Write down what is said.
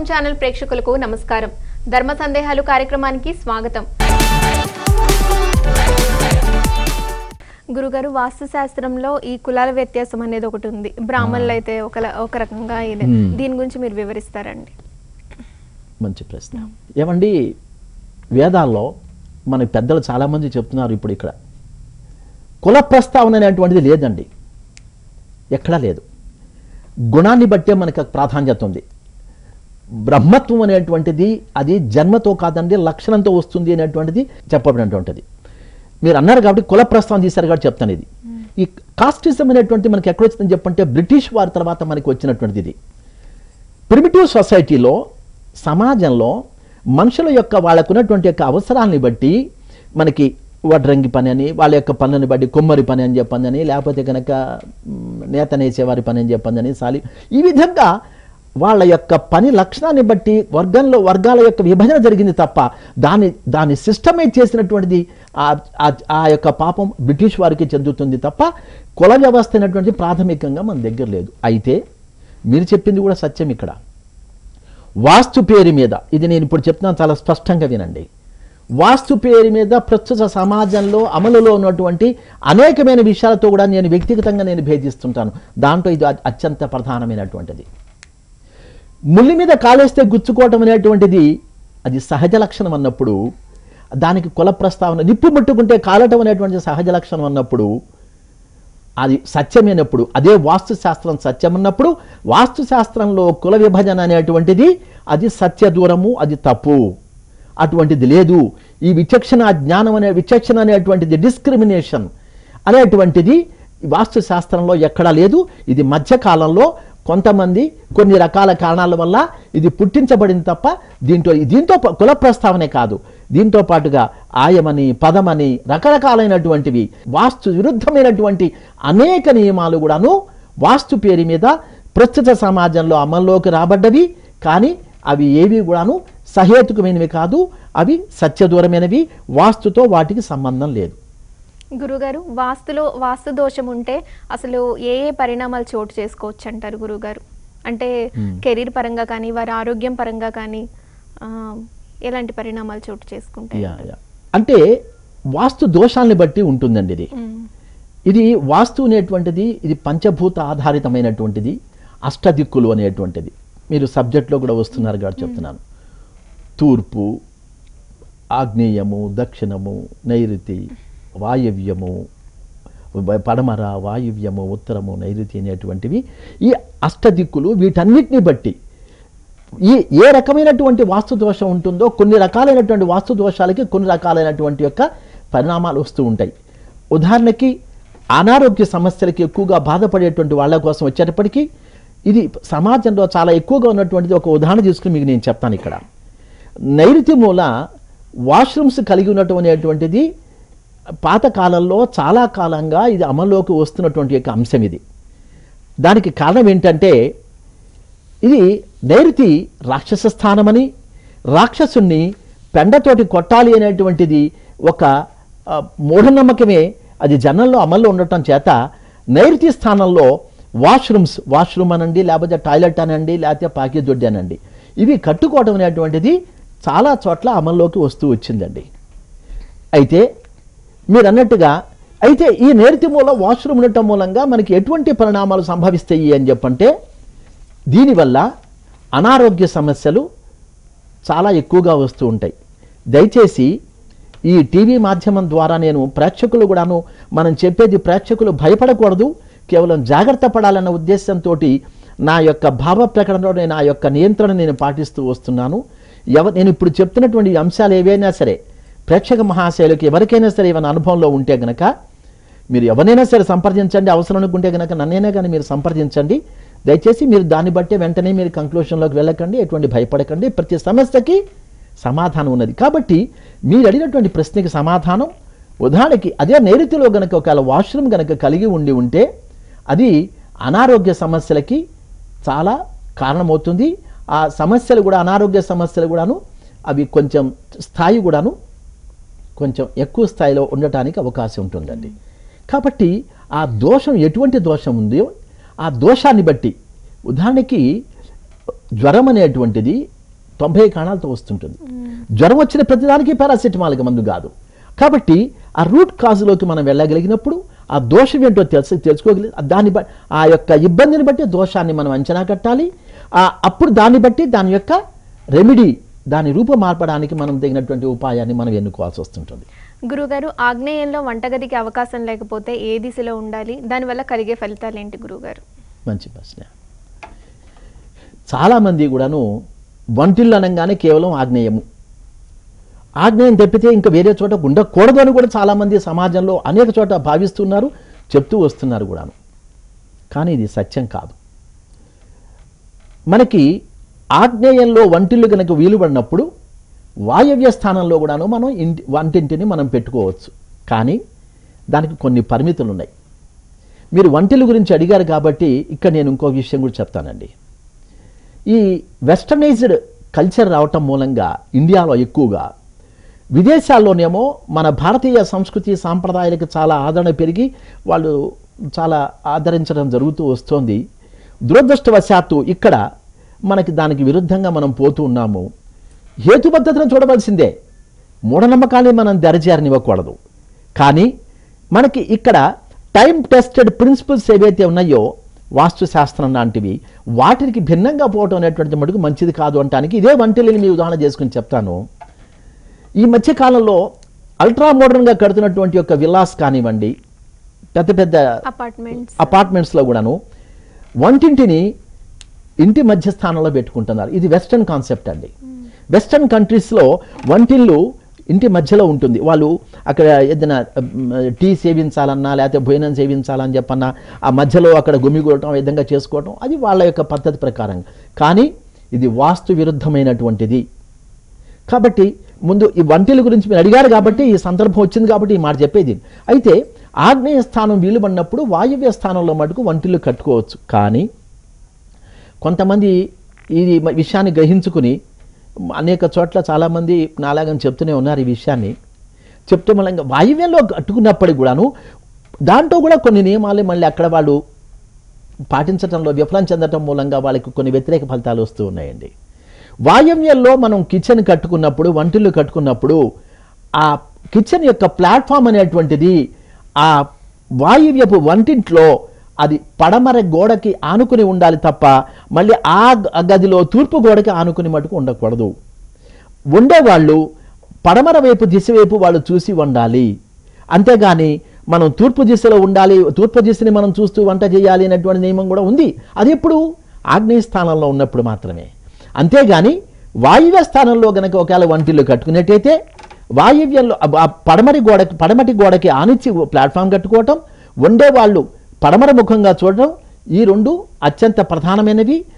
Home channel ప్రేక్షకులకు నమస్కారం. ధర్మ సందేహాలు కార్యక్రమానికి స్వాగతం. గురుగారు, వాస్తు శాస్త్రంలో ఈ కులాల వ్యత్యాసం అనేది ఒకటి ఉంది. బ్రాహ్మణులు అయితే ఒక రకంగా ఇది, దీని గురించి మీరు వివరిస్తారండి? మంచి ప్రశ్న. ఏమండి, వేదాల్లో మన పెద్దలు చాలామంది చెప్తున్నారు, ఇప్పుడు ఇక్కడ కుల ప్రస్తావన అనేటువంటిది లేదండి, ఎక్కడా లేదు. గుణాన్ని బట్టే మనకు ప్రాధాన్యత ఉంది. బ్రహ్మత్వం అనేటువంటిది అది జన్మతో కాదండి, లక్షణంతో వస్తుంది అనేటువంటిది చెప్పబడినటువంటిది. మీరు అన్నారు కాబట్టి కుల ప్రస్తావన తీశారు కాబట్టి చెప్తాను. ఇది ఈ కాస్టిజం అనేటువంటి మనకి ఎక్కడ వచ్చిందని చెప్పంటే బ్రిటిష్ వారి తర్వాత మనకి వచ్చినటువంటిది. ఇది ప్రిమిటివ్ సొసైటీలో, సమాజంలో మనుషుల యొక్క వాళ్ళకున్నటువంటి యొక్క అవసరాలని బట్టి మనకి వడ్రంగి పని అని, వాళ్ళ యొక్క పనులను బట్టి కుమ్మరి పని అని చెప్పందని, లేకపోతే కనుక నేత నేసేవారి పని అని చెప్పందని, ఈ విధంగా వాళ్ళ యొక్క పని లక్షణాన్ని బట్టి వర్గాల యొక్క విభజన జరిగింది తప్ప దాన్ని సిస్టమైజ్ చేసినటువంటిది ఆ యొక్క పాపం బ్రిటిష్ వారికి చెందుతుంది తప్ప కుల వ్యవస్థ అనేటువంటిది ప్రాథమికంగా మన దగ్గర లేదు. అయితే మీరు చెప్పింది కూడా సత్యం. ఇక్కడ వాస్తు పేరు మీద, ఇది నేను ఇప్పుడు చెప్తున్నాను, చాలా స్పష్టంగా వినండి. వాస్తు పేరు మీద ప్రస్తుత సమాజంలో అమలులో ఉన్నటువంటి అనేకమైన విషయాలతో కూడా నేను వ్యక్తిగతంగా భేదిస్తుంటాను. దాంట్లో ఇది అత్యంత ప్రధానమైనటువంటిది. ముల్లి మీద కాలేస్తే గుచ్చుకోవటం అనేటువంటిది అది సహజ లక్షణం అన్నప్పుడు, దానికి కుల ప్రస్తావన, నిప్పు ముట్టుకుంటే కాలటం అనేటువంటి సహజ లక్షణం అన్నప్పుడు, అది సత్యమైనప్పుడు, అదే వాస్తు శాస్త్రం సత్యం అన్నప్పుడు, వాస్తు శాస్త్రంలో కుల విభజన అనేటువంటిది అది సత్య దూరము, అది తప్పు. అటువంటిది లేదు. ఈ విచక్షణ అనేటువంటిది, డిస్క్రిమినేషన్ అనేటువంటిది వాస్తు శాస్త్రంలో ఎక్కడా లేదు. ఇది మధ్యకాలంలో కొంతమంది కొన్ని రకాల కారణాల వల్ల ఇది పుట్టించబడింది తప్ప దీంతో కుల ప్రస్తావనే కాదు, దీంతో పాటుగా ఆయమని, పదమని, రకరకాలైనటువంటివి వాస్తు విరుద్ధమైనటువంటి అనేక నియమాలు కూడాను వాస్తు పేరు మీద ప్రస్తుత సమాజంలో అమల్లోకి రాబడ్డవి. కానీ అవి ఏవి కూడాను సహేతుకమైనవి కాదు, అవి సత్యదూరమైనవి. వాస్తుతో వాటికి సంబంధం లేదు. గురుగారు, వాస్తు దోషం ఉంటే అసలు ఏ పరిణామాలు చోటు చేసుకోవచ్చు అంటారు గురుగారు? అంటే కెరీర్ పరంగా కానీ, వారి ఆరోగ్యం పరంగా కానీ ఎలాంటి పరిణామాలు చోటు చేసుకుంటాయి? అంటే వాస్తు దోషాన్ని బట్టి ఉంటుందండి. ఇది వాస్తు అనేటువంటిది ఇది పంచభూత ఆధారితమైనటువంటిది, అష్టదిక్కులు అనేటువంటిది. మీరు సబ్జెక్ట్లో కూడా వస్తున్నారు కాబట్టి చెప్తున్నాను. తూర్పు, ఆగ్నేయము, దక్షిణము, నైరుతి, వాయవ్యము, పడమర, వాయువ్యము, ఉత్తరము, నైరుతి అనేటువంటివి ఈ అష్టదిక్కులు. వీటన్నిటిని బట్టి ఏ రకమైనటువంటి వాస్తు దోషం ఉంటుందో, కొన్ని రకాలైనటువంటి వాస్తు దోషాలకి కొన్ని రకాలైనటువంటి యొక్క పరిణామాలు వస్తూ ఉంటాయి. ఉదాహరణకి అనారోగ్య సమస్యలకి ఎక్కువగా బాధపడేటువంటి వాళ్ళ కోసం వచ్చేటప్పటికీ ఇది సమాజంలో చాలా ఎక్కువగా ఉన్నటువంటిది. ఒక ఉదాహరణ తీసుకుని మీకు నేను చెప్తాను. ఇక్కడ నైరుతి మూల వాష్రూమ్స్ కలిగి ఉన్నటువంటిది పాతకాలంలో చాలా కాలంగా ఇది అమల్లోకి వస్తున్నటువంటి యొక్క అంశం. ఇది దానికి కారణం ఏంటంటే, ఇది నైరుతి రాక్షస స్థానమని, రాక్షసుని పెండతోటి కొట్టాలి అనేటువంటిది ఒక మూఢనమ్మకమే. అది జనంలో అమల్లో ఉండటం చేత నైరుతి స్థానంలో వాష్రూమ్ అనండి, లేకపోతే టాయిలెట్ అనండి, లేకపోతే పాకిదొడ్డి అనండి, ఇవి కట్టుకోవడం అనేటువంటిది చాలా చోట్ల అమల్లోకి వస్తూ వచ్చిందండి. అయితే మీరు అన్నట్టుగా ఈ నైరుతి మూల వాష్రూమ్ ఉండటం మూలంగా మనకి ఎటువంటి పరిణామాలు సంభవిస్తాయి అని చెప్పంటే, దీనివల్ల అనారోగ్య సమస్యలు చాలా ఎక్కువగా వస్తూ ఉంటాయి. దయచేసి ఈ టీవీ మాధ్యమం ద్వారా నేను ప్రేక్షకులు కూడాను, మనం చెప్పేది ప్రేక్షకులు భయపడకూడదు, కేవలం జాగ్రత్త పడాలన్న ఉద్దేశంతో నా యొక్క భావ ప్రకటనలో నా యొక్క నియంత్రణ నేను పాటిస్తూ వస్తున్నాను. నేను ఇప్పుడు చెప్తున్నటువంటి అంశాలు ఏవైనా సరే ప్రేక్షక మహాశయులకి ఎవరికైనా సరే ఏమైనా అనుభవంలో ఉంటే గనక మీరు ఎవరైనా సరే సంప్రదించండి. అవసరం అనుకుంటే కనుక నన్నైనా కానీ మీరు సంప్రదించండి. దయచేసి మీరు దాన్ని బట్టే వెంటనే మీరు కంక్లూషన్లోకి వెళ్ళకండి, ఎటువంటి భయపడకండి. ప్రతి సమస్యకి సమాధానం ఉన్నది. కాబట్టి మీరు అడిగినటువంటి ప్రశ్నకి సమాధానం, ఉదాహరణకి అదే నైరుతిలో గనక ఒకవేళ వాష్రూమ్ గనక కలిగి ఉంటే అది అనారోగ్య సమస్యలకి చాలా కారణమవుతుంది. ఆ సమస్యలు కూడా, అనారోగ్య సమస్యలు కూడాను అవి కొంచెం స్థాయి కూడాను కొంచెం ఎక్కువ స్థాయిలో ఉండటానికి అవకాశం ఉంటుందండి. కాబట్టి ఆ దోషం, ఎటువంటి దోషం ఉందో ఆ దోషాన్ని బట్టి, ఉదాహరణకి జ్వరం అనేటువంటిది 90 కారణాలతో వస్తుంటుంది. జ్వరం వచ్చిన ప్రతిదానికి పారాసిటమాల్కి మందు కాదు. కాబట్టి ఆ రూట్ కాజ్లోకి మనం వెళ్ళగలిగినప్పుడు ఆ దోషం ఏంటో తెలుసుకోగలిగి ఆ యొక్క ఇబ్బందిని బట్టి దోషాన్ని మనం అంచనా కట్టాలి. అప్పుడు దాన్ని బట్టి దాని యొక్క రెమెడీ, దాని రూపం మార్పడానికి మనం తగినటువంటి ఉపాయాన్ని మనం ఎన్నుకోవాల్సి వస్తుంటుంది. గురుగారు, ఆగ్నేయంలో వంటగదికి అవకాశం లేకపోతే ఏ దిశలో ఉండాలి? దానివల్ల కలిగే ఫలితాలు ఏంటి గురుగారు? మంచి ప్రశ్న. చాలామంది కూడాను వంటిల్లు అనగానే కేవలం ఆగ్నేయం తప్పితే ఇంకా వేరే చోట ఉండకూడదు అని కూడా చాలామంది సమాజంలో అనేక చోట భావిస్తున్నారు, చెప్తూ వస్తున్నారు కూడాను. కానీ ఇది సత్యం కాదు. మనకి ఆగ్నేయంలో వంటిల్లు కనుక వీలు పడినప్పుడు వాయవ్య స్థానంలో కూడాను మనం వంటింటిని మనం పెట్టుకోవచ్చు. కానీ దానికి కొన్ని పరిమితులు ఉన్నాయి. మీరు వంటిల్లు గురించి అడిగారు కాబట్టి ఇక్కడ నేను ఇంకో విషయం కూడా చెప్తానండి. ఈ వెస్టర్నైజ్డ్ కల్చర్ రావటం మూలంగా ఇండియాలో ఎక్కువగా, విదేశాల్లోనేమో మన భారతీయ సంస్కృతి సాంప్రదాయాలకు చాలా ఆదరణ పెరిగి వాళ్ళు చాలా ఆదరించడం జరుగుతూ వస్తోంది. దురదృష్టవశాత్తు ఇక్కడ మనకి దానికి విరుద్ధంగా మనం పోతూ ఉన్నాము. హేతుబద్ధతను చూడవలసిందే, మూఢనమ్మకాన్ని మనం దరిజారనివ్వకూడదు. కానీ మనకి ఇక్కడ టైం టెస్టెడ్ ప్రిన్సిపల్స్ ఏవైతే ఉన్నాయో వాస్తుశాస్త్రం లాంటివి, వాటికి భిన్నంగా పోవటం అనేటువంటి మటుకు మంచిది కాదు అనడానికి ఇదే వంటిల్ని మీ ఉదాహరణ చేసుకుని చెప్తాను. ఈ మధ్యకాలంలో అల్ట్రా మోడర్న్గా కడుతున్నటువంటి యొక్క విల్లాస్ కానివ్వండి, పెద్ద పెద్ద అపార్ట్మెంట్స్లో కూడాను వంటింటిని ఇంటి మధ్య స్థానంలో పెట్టుకుంటున్నారు. ఇది వెస్టర్న్ కాన్సెప్ట్ అండి. వెస్టర్న్ కంట్రీస్లో వంటిల్లు ఇంటి మధ్యలో ఉంటుంది. వాళ్ళు అక్కడ ఏదైనా టీ సేవించాలన్నా లేకపోతే భోజనం సేవించాలని చెప్పన్నా ఆ మధ్యలో అక్కడ గుమిగూడటం, ఆ విధంగా చేసుకోవటం, అది వాళ్ళ యొక్క పద్ధతి ప్రకారం. కానీ ఇది వాస్తు విరుద్ధమైనటువంటిది. కాబట్టి ముందు ఈ వంటిల గురించి మీరు అడిగారు కాబట్టి ఈ సందర్భం వచ్చింది కాబట్టి ఈ మాట చెప్పేది. అయితే ఆగ్నేయ స్థానం వీలు పడినప్పుడు వాయువ్య స్థానంలో మటుకు వంటిల్లు కట్టుకోవచ్చు. కానీ కొంతమంది ఈ విషయాన్ని గ్రహించుకుని అనేక చోట్ల చాలామంది నాలాగని చెప్తూనే ఉన్నారు. ఈ విషయాన్ని చెప్తే మళ్ళీ వాయువ్యంలో కట్టుకున్నప్పటికి కూడాను దాంట్లో కూడా కొన్ని నియమాలు మళ్ళీ అక్కడ వాళ్ళు పాటించడంలో విఫలం చెందడం మూలంగా వాళ్ళకి కొన్ని వ్యతిరేక ఫలితాలు వస్తూ ఉన్నాయండి. వాయువ్యంలో మనం కిచెన్ కట్టుకున్నప్పుడు, వంటిల్లు కట్టుకున్నప్పుడు ఆ కిచెన్ యొక్క ప్లాట్ఫామ్ అనేటువంటిది ఆ వాయువ్యపు వంటింట్లో అది పడమర గోడకి ఆనుకుని ఉండాలి తప్ప మళ్ళీ ఆ గదిలో తూర్పు గోడకి ఆనుకుని మటుకు ఉండకూడదు. ఉండేవాళ్ళు పడమర వైపు దిశ వైపు వాళ్ళు చూసి ఉండాలి. అంతేగాని మనం తూర్పు దిశలో ఉండాలి, తూర్పు దిశని మనం చూస్తూ వంట చేయాలి అనేటువంటి నియమం కూడా ఉంది. అది ఎప్పుడు ఆగ్నేయ స్థానంలో ఉన్నప్పుడు మాత్రమే. అంతేగాని వాయువ్య స్థానంలో గనక ఒకవేళ వంటిల్లు కట్టుకున్నట్టయితే వాయువ్యంలో పడమటి గోడకి ఆనిచ్చి ప్లాట్ఫామ్ కట్టుకోవటం, ఉండేవాళ్ళు పడమర ముఖంగా చూడటం, ఈ రెండు అత్యంత ప్రధానమైనవి.